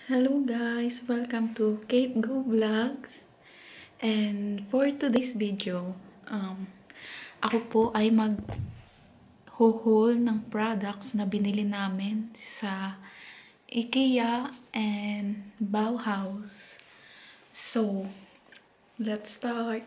Hello guys! Welcome to Kate Go Vlogs. And for today's video, ako po ay mag-haul ng products na binili namin sa IKEA and Bauhaus. So, let's start!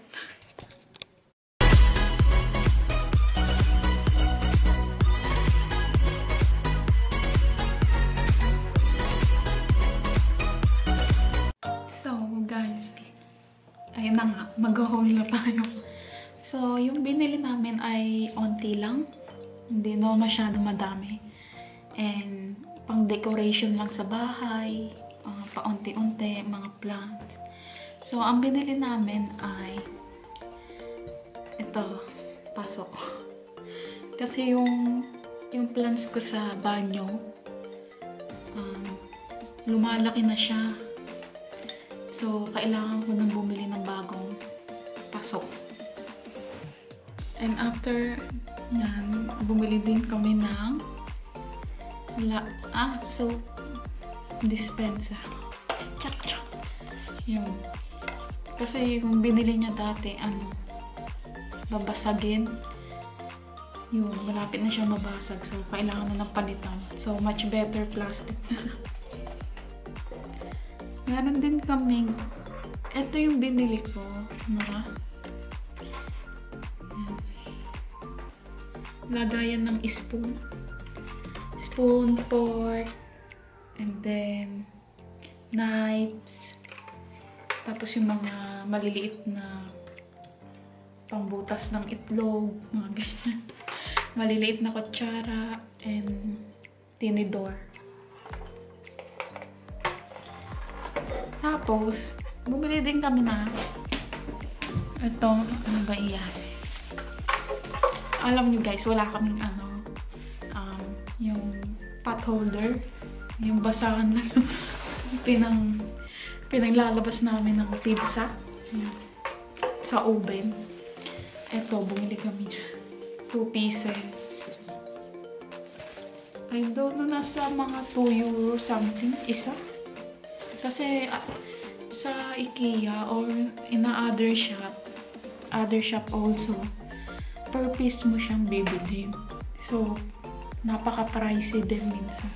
Guys, ayun na nga, mag-haul na tayo. So, yung binili namin ay onti lang. Hindi na masyado madami. And, pang decoration lang sa bahay. Paunti-unti, mga plants. So, ang binili namin ay ito, pasok. Kasi yung plants ko sa banyo, lumalaki na siya. So, kailangan ko nang bumili ng bagong pasok. And after yan, bumili din kami ng soap dispenser. Tsak. Yun. Kasi yung binili niya dati, babasagin. Yun, malapit na siya mabasag. So, kailangan na ng palitan. So, much better plastic. Meron din kaming, ito yung binili ko, lagayan ng spoon, fork, and then knives, tapos yung mga maliliit na pangbutas ng itlog, mga ganyan, maliliit na kutsara, and tinidor. Tapos, bumili din kami na ito, ano ba iyan? Alam niyo guys, wala kaming yung pot holder, yung basahan lang yung pinaglalabas namin ng pizza sa oven. Ito, bumili kami 2 pieces. I don't know, nasa mga 2 euro something isa. Kasi sa IKEA or in a other shop also, per piece mo siyang bibilhin. So, napaka-pricey din minsan.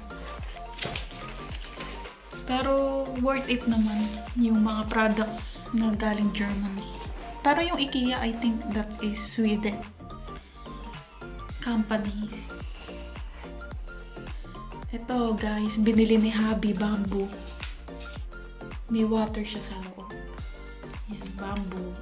Pero worth it naman yung mga products na galing Germany. Pero yung IKEA, I think that is Sweden company. Ito guys, binili ni Habi bamboo. May water siya sa loob. Yan, bamboo.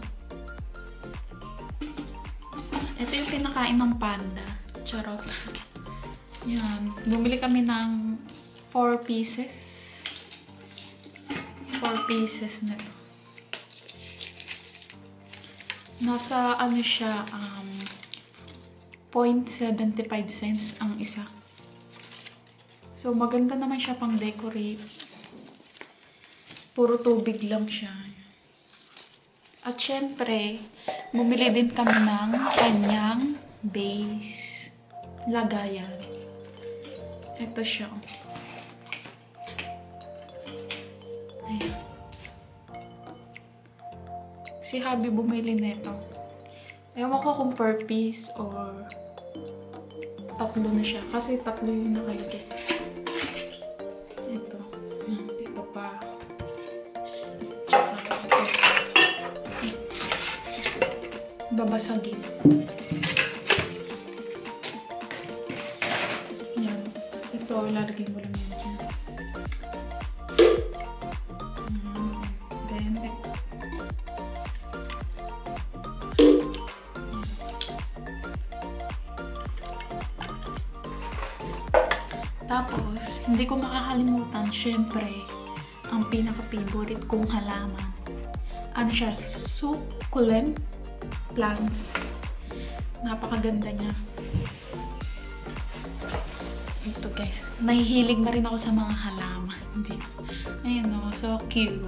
Ito yung pinakain ng panda. Charot. Yan. Bumili kami ng 4 pieces. 4 pieces na ito. Nasa ano siya, 0.75 cents ang isa. So, maganda naman siya pang decorate. Puro tubig lang siya. At syempre, bumili din kami ng kanyang base lagayan. Ito siya. Ayan. Si Habi bumili nito. Ewan ko kung per piece or tatlo na siya. Kasi tatlo yung nakalagay. Ito. Ito pa. Babasagin. Yan. Ito, ilalagay mo lang yan dyan. Then, tapos, hindi ko makakalimutan, syempre, ang pinaka-favorite kong halaman. Ano siya? Succulent plants. Napakaganda niya. Ito guys. Nahihilig na rin ako sa mga halaman. Ayun o. So cute.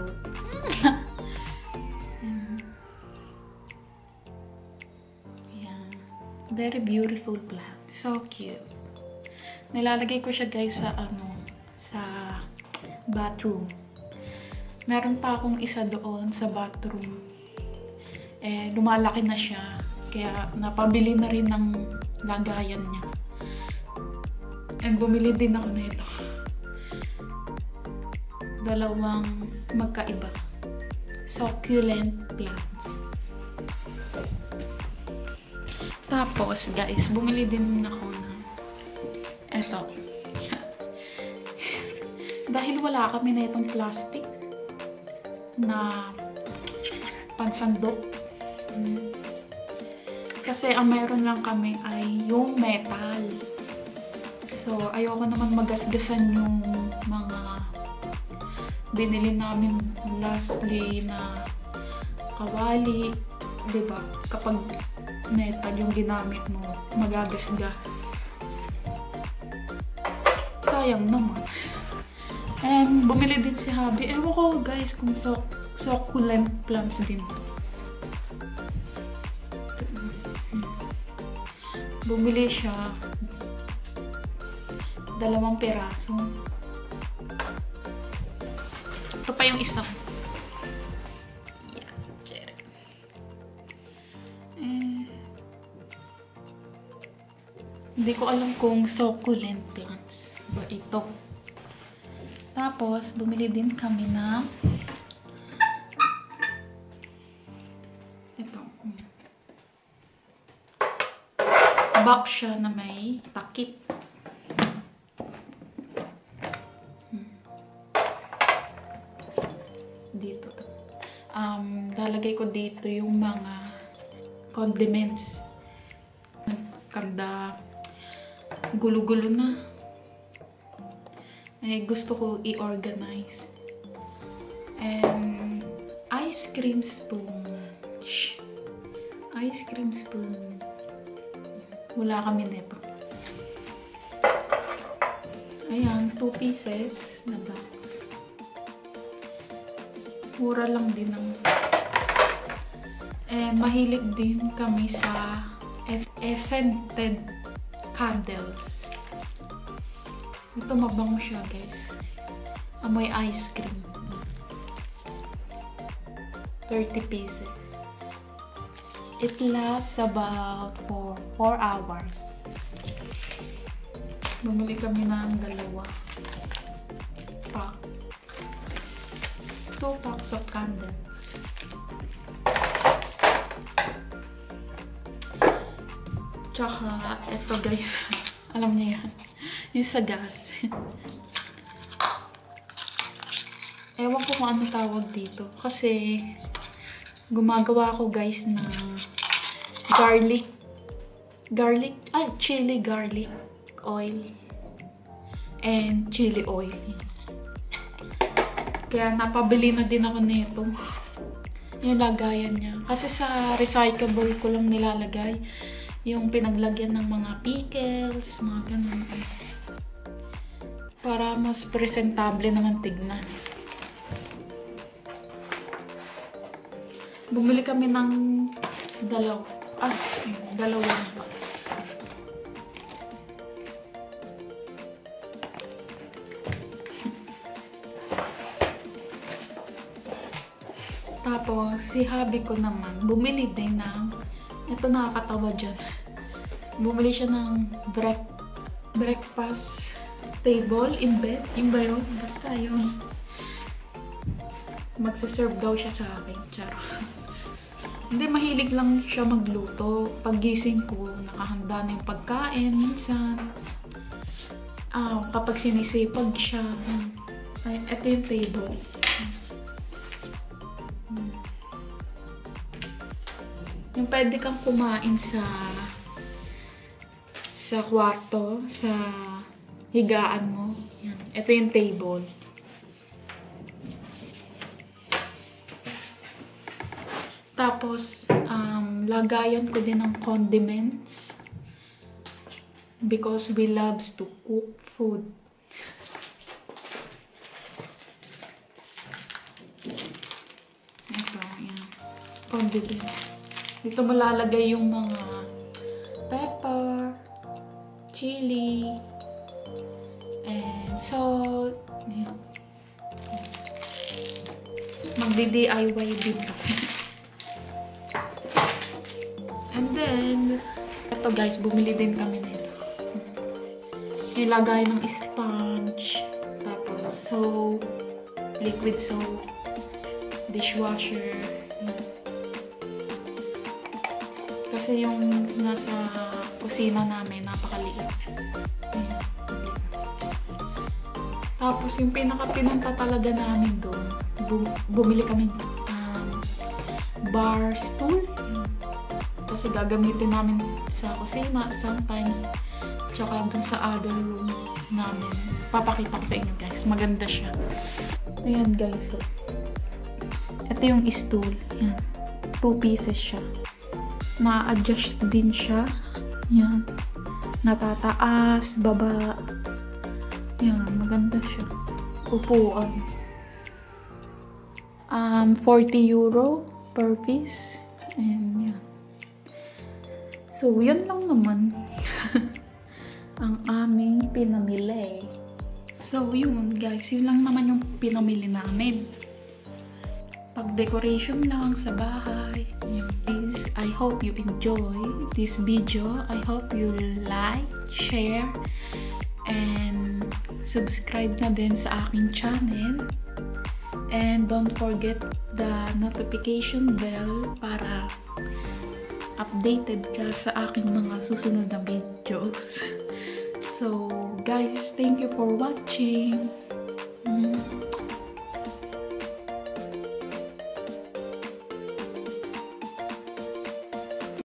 Ayan. Very beautiful plant. So cute. Nilalagay ko siya guys sa bathroom. Meron pa akong isa doon sa bathroom. Lumalaki na siya. Kaya napabili na rin ng lagayan niya. And bumili din ako nito. Dalawang magkaiba. Succulent plants. Tapos, guys, bumili din ako ng eto. Dahil wala kami na itong plastic na pansandok. Kasi ang meron lang kami ay yung metal. So, ayoko naman magasgasan yung mga binili namin lastly na kawali. Diba? Kapag metal yung ginamit mo, magagasgas. Sayang naman. And bumili din si Habi. Ewan ko guys kung succulent plants din to. Bumili siya 2 piraso. Ito pa yung isa. Hindi ko alam kung succulent plants ba ito. Tapos, bumili din kami na ito. Box siya na may takip. Dito. Lalagay ko dito yung mga condiments. Kanda gulo-gulo na. Gusto ko i-organize. And ice cream spoon. Ice cream spoon. Wala kami nito. Ayan, 2 pieces na box. Mura lang din ang... And mahilig din kami sa scented candles. Ito mabango siya, guys. Amoy ice cream. 30 pieces. It lasts about for 4 hours. Bumili kami ng 2 packs. 2 packs of candles. Tsaka, ito guys. Alam niyo yan. Yung sa gas. Ewan ko kung ano tawag dito. Kasi, gumagawa ako guys ng chili garlic oil. And chili oil. Kaya napabili na din ako nito. Yung lagayan niya. Kasi sa recyclable ko lang nilalagay. Yung pinaglagyan ng mga pickles, mga ganun. Para mas presentable naman tignan. Bumili kami ng 2. Tapos, si hubby ko naman, bumili din ng, ito nakakatawa dyan. Bumili siya ng breakfast table in bed. Yung ba yun? Basta yun. Magsaserve daw siya sa akin. Charot. Hindi, mahilig lang siya magluto. Paggising ko, nakahanda na yung pagkain. Minsan, kapag sinisipag siya, ay, ito yung table. Yung pwede kang kumain sa kwarto, sa higaan mo. Yan. Ito yung table. Tapos, lagayan ko din ng condiments. Because we loves to cook food. Ito, yan. Condiments. Dito malalagay yung mga pepper, chili, and salt. Yan. magdi-DIY din kami. And then, ito guys, bumili din kami nito. Nilagay ng sponge, tapos soap, liquid soap, dishwasher. Kasi yung nasa kusina namin, napakaliit. Ayan. Tapos yung pinaka-pinunta talaga namin doon, bumili kami bar stool. Kasi gagamitin namin sa kusina sometimes, tsaka dun sa other room namin. Papakita ko sa inyo guys, maganda siya. Ayan guys, so ito yung stool. Ayan. 2 pieces siya. Na-adjust din siya. Ayan. Natataas, baba. Ayan, maganda siya. Upuan. 40 euro per piece. And yan. So, yun lang naman. Ang aming pinamili. So, yun guys. Yun lang naman yung pinamili namin. Pag-decoration lang sa bahay. Yun. Guys, I hope you enjoy this video. I hope you like, share, and subscribe na din sa aking channel. And don't forget the notification bell para updated ka sa aking mga susunod na videos. So, guys, thank you for watching.